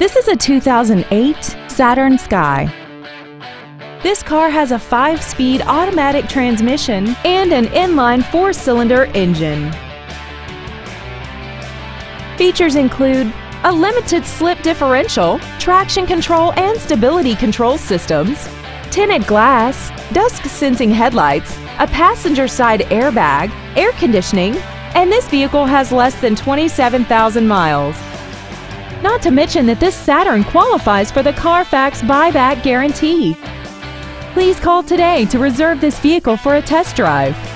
This is a 2008 Saturn Sky. This car has a 5-speed automatic transmission and an inline 4-cylinder engine. Features include a limited slip differential, traction control and stability control systems, tinted glass, dusk-sensing headlights, a passenger side airbag, air conditioning, and this vehicle has less than 27,000 miles. Not to mention that this Saturn qualifies for the Carfax buyback guarantee. Please call today to reserve this vehicle for a test drive.